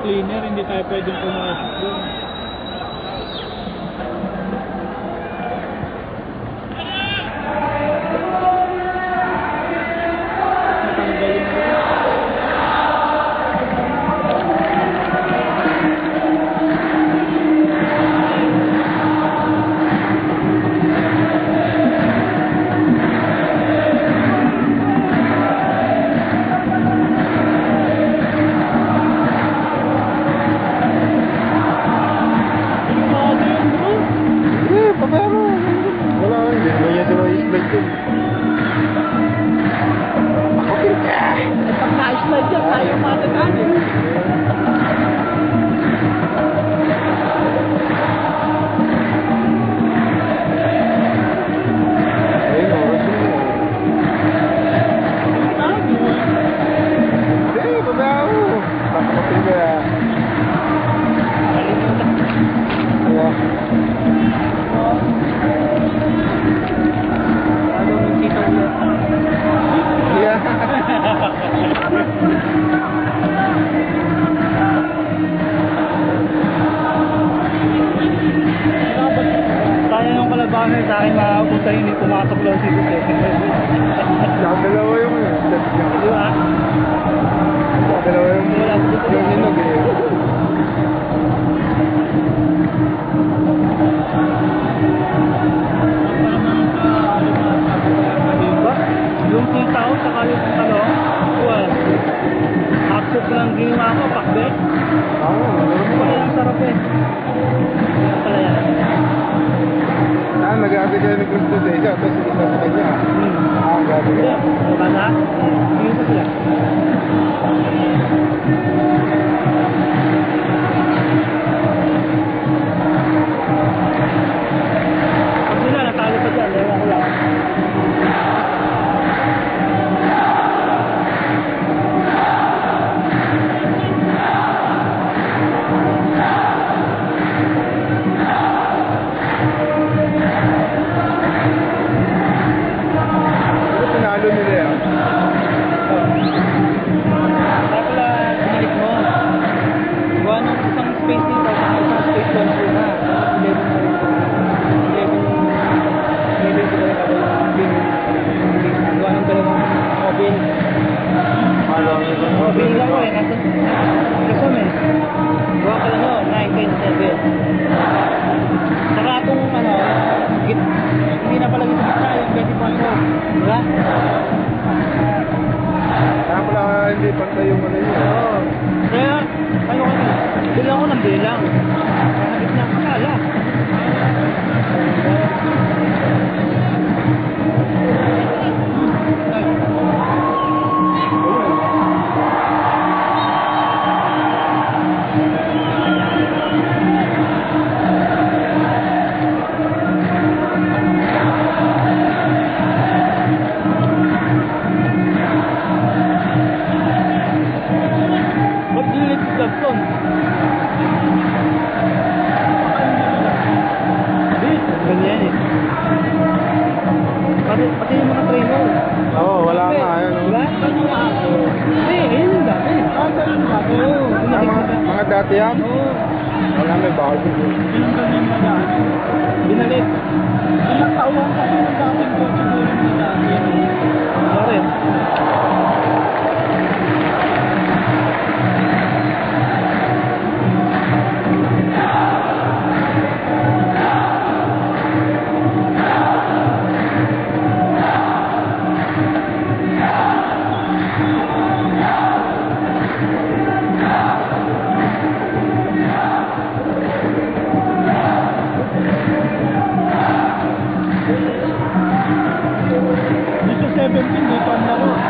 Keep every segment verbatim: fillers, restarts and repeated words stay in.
cleaner, hindi tayo pwedeng pumasok doon. Sa akin makapunta yun yung pumasok lang si Jose. Nakadalawa yung ano. Di ba? Nakadalawa yung wala ko dito. Yung hinog eh. Yung sitaw, saka yung talong, well, hapsok lang ginawa ko, pakbet. Oo, Ano pala yung sarap eh. Ano pala yan? Ah, nag-aabi kayo ng gusto sa isa, tapos isa sa kanya. Hmm. Ah, gabi Hindi, ka. diba na? Hindi ko sila. Pag sila, natalo pa dyan, ewan ko lang. Pinalo nila yan. Kaya pala, binalik mo. Gawa ng isang space dito, saka isang space doon po na. eleven na rin po. eleven, eleven ko rin ako yung bin. Gawa ng dalawang mobile. Alam niyo ba? Mobile lang ko eh, nasa Quezon eh. Gawa ka lang no, nine, ten, seven. Saka itong ano, git, hindi na pala gito gitna, yung twenty point four. Diba? Kaya pala hindi pantay yung ano yun. Oo. Kaya, ano ko na, bilang ko ng bilang. Kaya gitna ko kala. Ba't dilit si Gabson? Hindi, ganyan eh. Pati, pati yung mga trainer. Oo, wala nga. Ayan, oh. Diba? Hindi, ayun yung dati. Ah, saan yung dati? Oo. Ah, mga, mga dati yan? Oo. Wala may bawal dito. Tinanggal niya yung mga dati. Binalik. Ilang taon kasi yung dating ko siguro yung mga dati. Bakit? Dito seventeen, dito ang laro.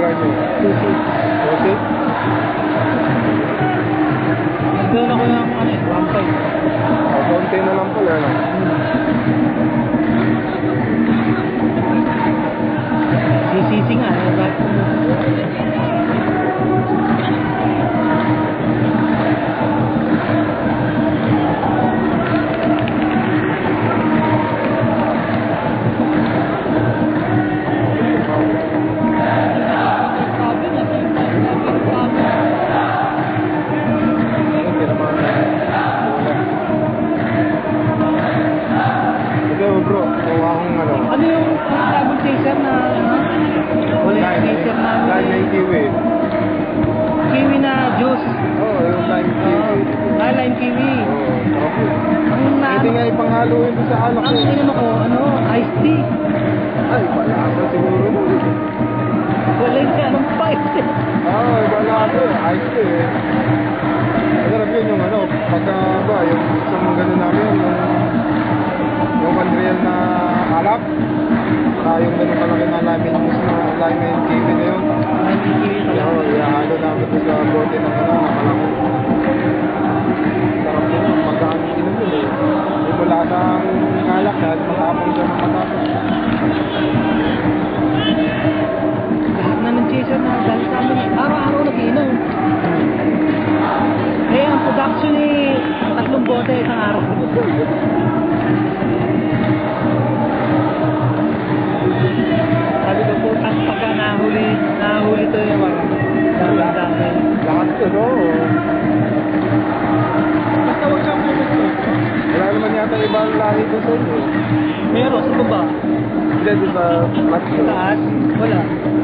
nyo? Susi. Okay? Nagdoon ako ng ano eh, one five. O, konti na lang pala, no? Sisisi nga, eh. Bakit? Hindi naman. Ito bro, gawa akong ano. Ano yung sabon chaser na ano? Wala yung chaser na ano? Lime and kiwi. Kiwi na juice. Oo, oh, yung lime kiwi. Ah, lime kiwi. Oo, sarap yun. Ang na, Pwede nga ipanghalo yun sa alak ang eh. inano ko, ano, iced tea. Ay, palasa siguro mo. Wala yung anong fight. Oo, palasa eh. Ice tea eh. Masarap yun yung ano, pagka ba, yung isang gano'n namin, yung yung one real na alak. Ah, yung gano'n kalaki na lime and juice na lime and kiwi na yun. Lime kiwi pala. Oo, ihahalo namin doon sa bote ng ano, nakalaki. Sarap yun yung pagkaan inom yun eh. Yung wala sang alak, kahit matapang dyan ng matapang. Lahat na ng chaser na dahil sa amin, araw-araw nag-inom. Eh, ang production eh, tatlong bote isang araw. Sabi ko po, ang pagka nahuli, nahuli to yung mga dami-dami. Lahat yun, oo. Basta huwag siyang pumunta. Wala naman yata ibang lahi doon sa inyo. Meron, sa baba. Hindi, doon sa flat Sa taas, wala.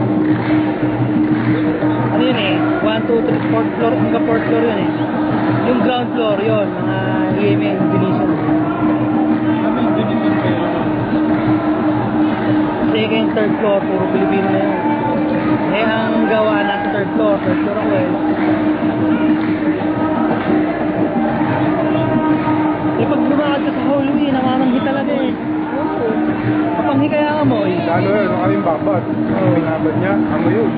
Ano yun eh, one, two, three, fourth floor, hanggang fourth floor yun eh. Yung ground floor yun, mga E M N, Venetian. Kami, Venetian kayo. Second, third floor, puro Pilipino na yun. Eh, ang gawa nasa third floor, third floor ako eh. Eh, pag lumakad ka sa hallway, namamanghi talaga eh. Kapanghi kaya ka mo eh. Ano yun, ang kaming babad. Ang binabad niya, ano yun?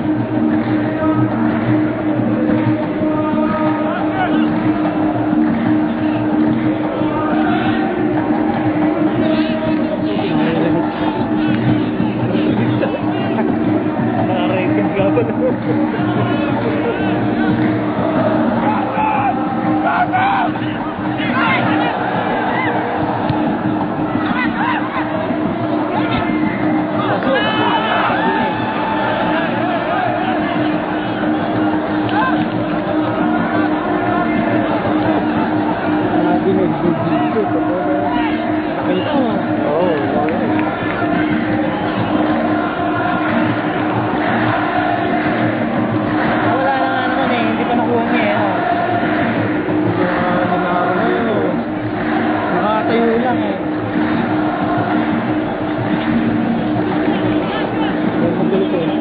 Nakarekin ka pa. Nakita mo. Oo, wala yun. Wala na nga naman eh, hindi pa nakuha niya eh. Oh. Kaya hinaro na yun. oh. Nakatayo lang eh. Ang magulo eh.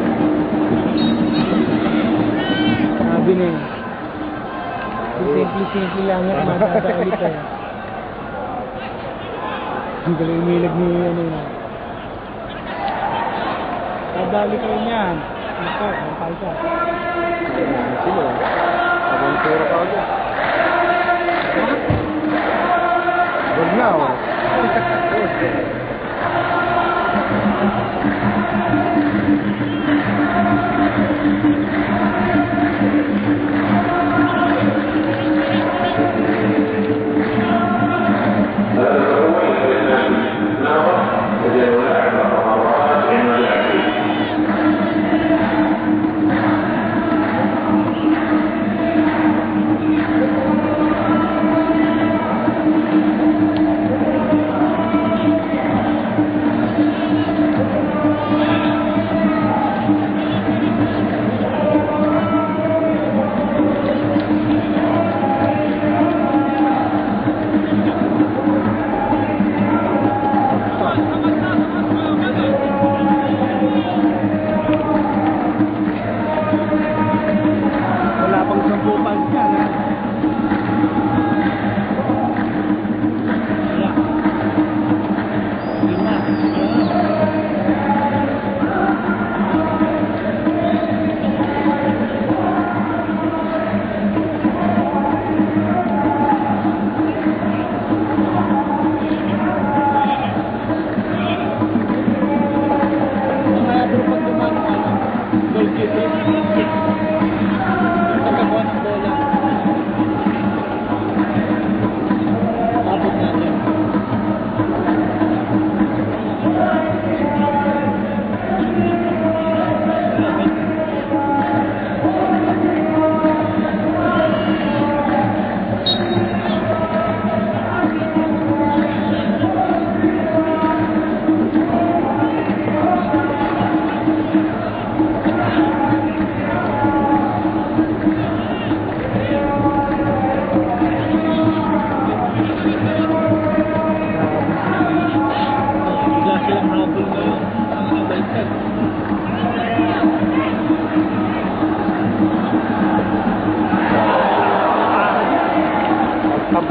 Sabi na eh. Simple-simple lang yung madadaalit eh. Ang galing umilag ni ano yun. Dadali kayo niyan. Ito, matay ka. Sino? Aventura ka agad. Huwag na, oh.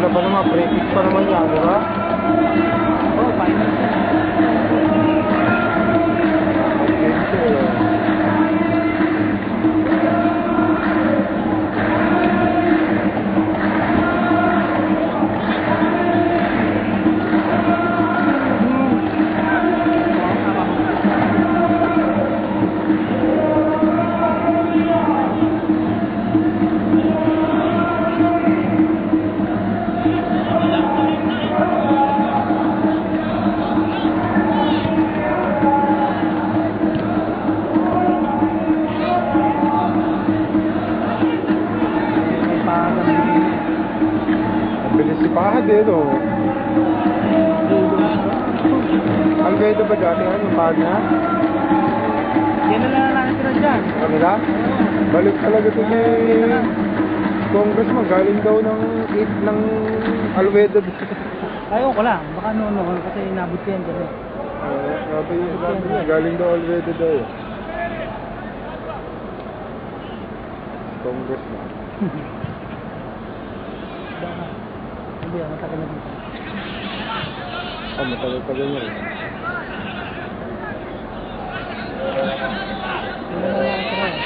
pa naman, prefix pa naman yan, di ba? Oh, finals na. Bilis si Pahad eh, no? Ang ganda ba dati yan, yung Pahad na? Yan na lang nakatira dyan. Ano na? Balik talaga ito si Congressman, galing daw ng eat ng Alweda. Ayaw ko lang, baka noon kasi inabot ko yan kasi. Uh, sabi yung sabi niya, galing daw Alweda daw eh. Congressman. Baka. Hindi, matagal na dito. Ah, matagal-tagal niya eh. Yan na lang nakatira eh.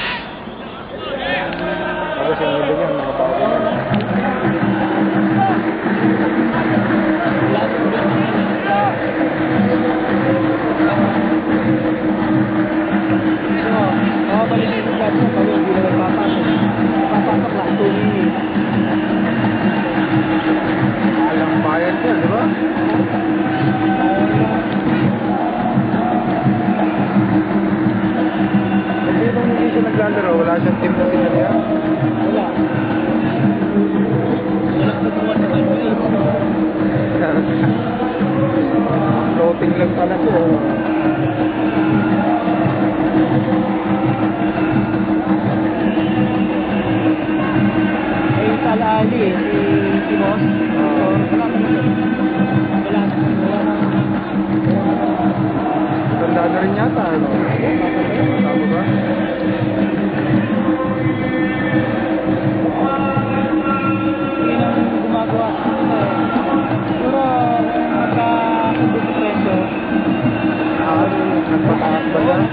Tapos yung iba niya, nakabago niya. So, makabalik dito sa atin, pag hindi na nagpapasok. Papasok lang, two minutes. Alang bayan niya, di ba? Kasi nung hindi siya naglalaro, wala siyang team na sinaliya. Wala. Wala sa tuwa sa kanila. Floating lang pala siya. oh. Eh, yung Salali eh, si, si Boss. So, wala naman yun. Wala na. Wala na. Tanda na rin yata, ano? Tama ba? Yun ang gumagawa. Ano eh. Siguro, magkasundo sa presyo. Ah, nagpataas ba yan?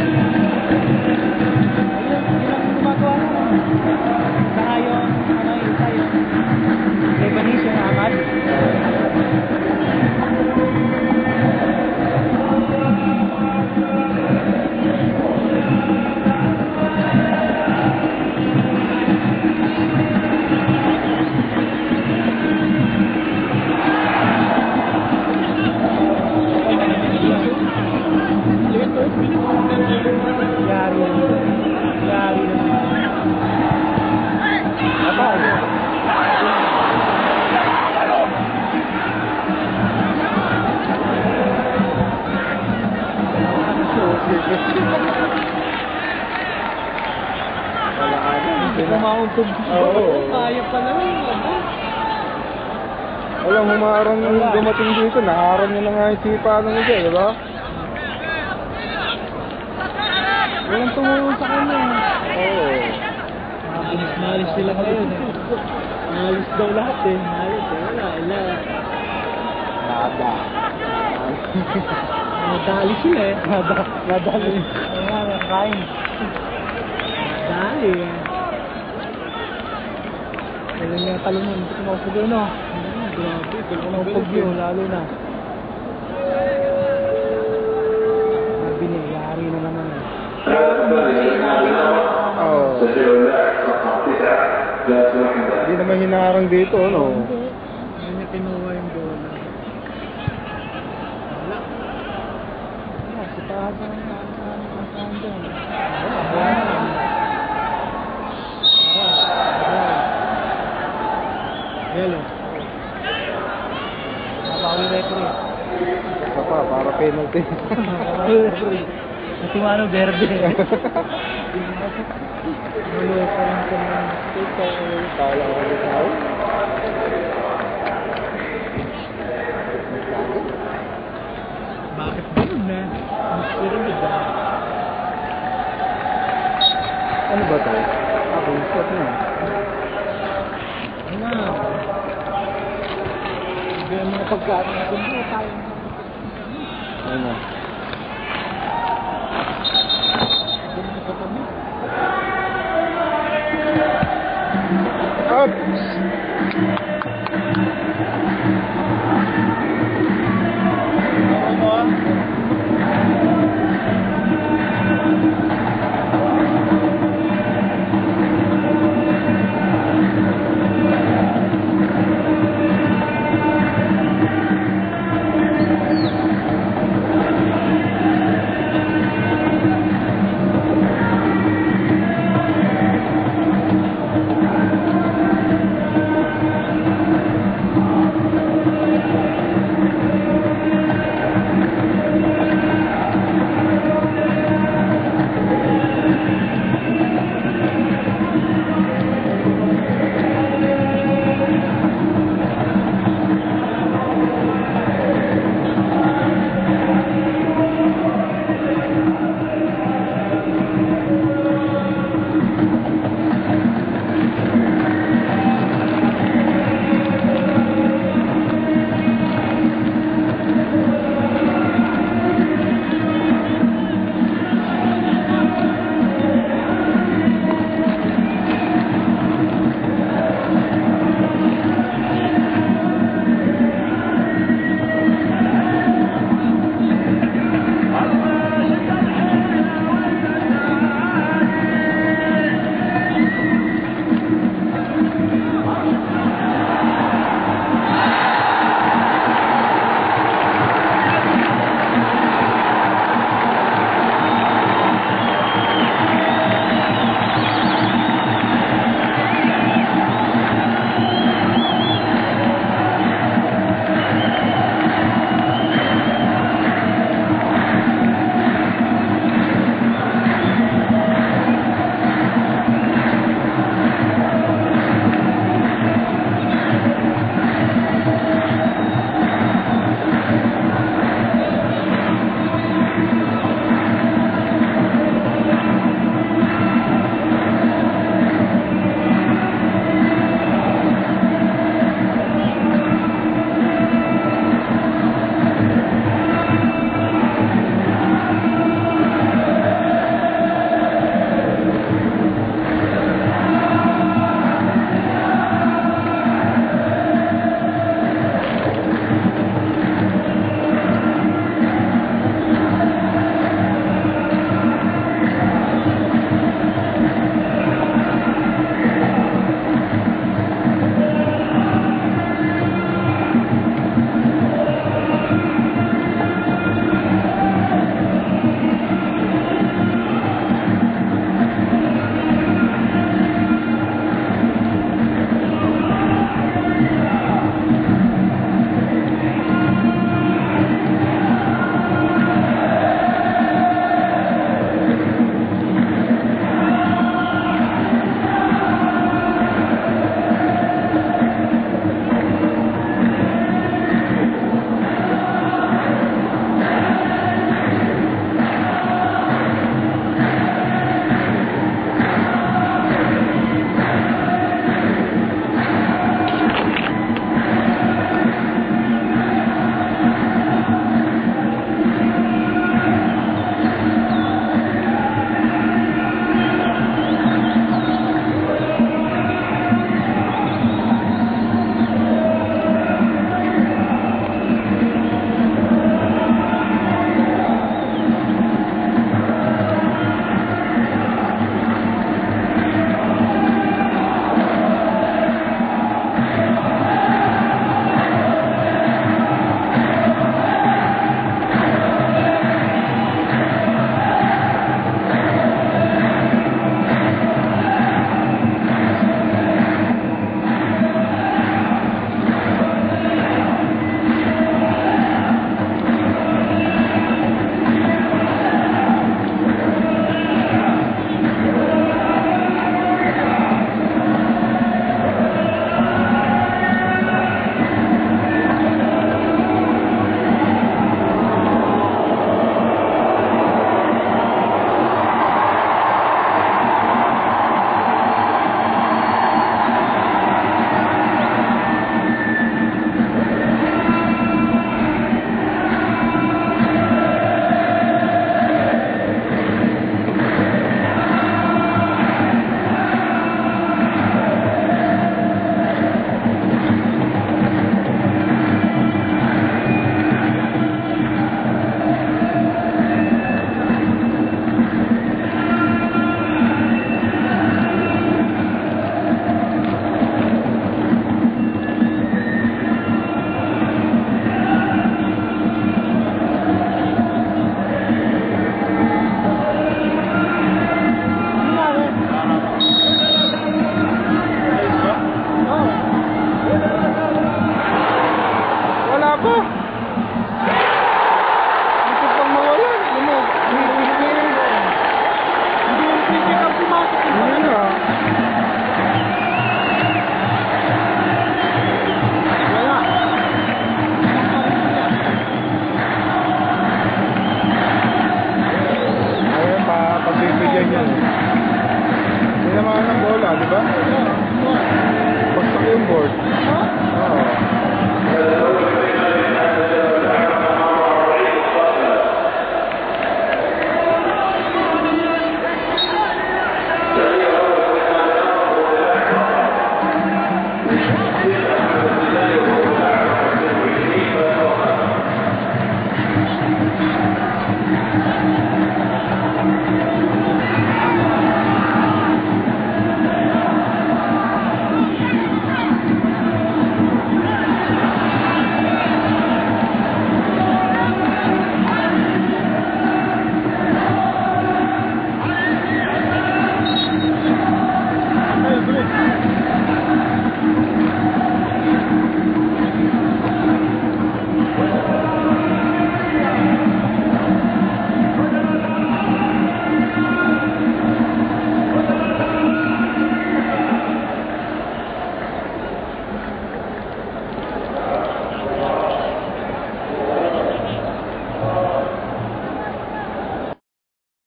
Ayun, yun ang gumagawa na. Saka yung, ano yung isa yung Lebanese yung Ahmad. Yari na. Yari na. Apa? Wala ka na. Hindi ko mauntog. Oo. Kaya pala yun. Walang humarang dumating dito. Naharang niya na nga yung sipa ng isa, di ba? Walang tumulong sa kanya. Oo. Mabinis malis sila ngayon eh. Malis daw lahat eh. Malis eh. Wala. Wala. Nada. Nadali sila eh. Nada. Nadali. Ay nga, nakain. Nadali eh. Wala niya talungan. Hindi ko maupog yun no. Grabe. Hindi ko maupog yun. Lalo na. Sabi niya, yari na naman eh. Oo. Hindi naman hinarang dito, no? Hindi niya kinuha yung bola. Wala. Wala, si Tahasan ang nasaan dyan. Wala. Yellow. Napawi referee. Isa pa, para penalty. Napawi referee. Kasi ano, verde. Malupa yung kanyang Ito, kala ko rin ako. Bakit ganun na? Mas pyramid ba? Ano ba ito? Ako, yung shot na. Ano? Pagka, Hindi tayo. Ano? Ganun sa kami. Up!